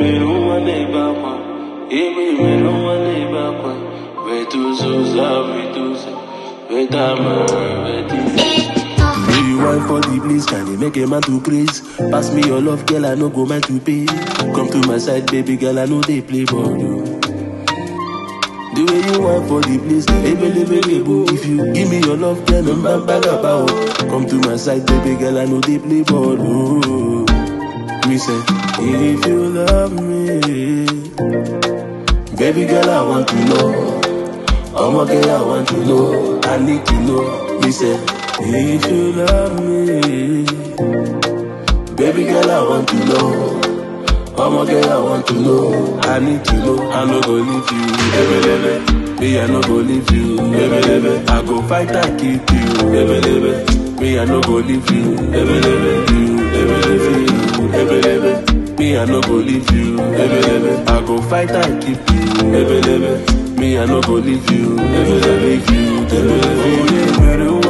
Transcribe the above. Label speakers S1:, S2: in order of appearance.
S1: wine for the place, can you make a man to praise? Pass me your love, girl, I no go mind to pay. Come to my side, baby girl, I know they play ball. The way you wine for the place, boo. If you give me your love, girl, I'm back about. Come to my side, baby girl, I know they play ball. Me say, if you love me, baby girl, I want to know. Oh my girl, I want to know. I need to know. Me say, if you love me, baby girl, I want to know. Oh my girl, I want to know. I need to know. I no go leave you, baby. Me, I no go leave you, baby. I go fight and keep you, baby. Me, I no go leave you, baby. Me, I no go leave you, baby. I go fight and keep you, baby. Me, I no go leave you, baby.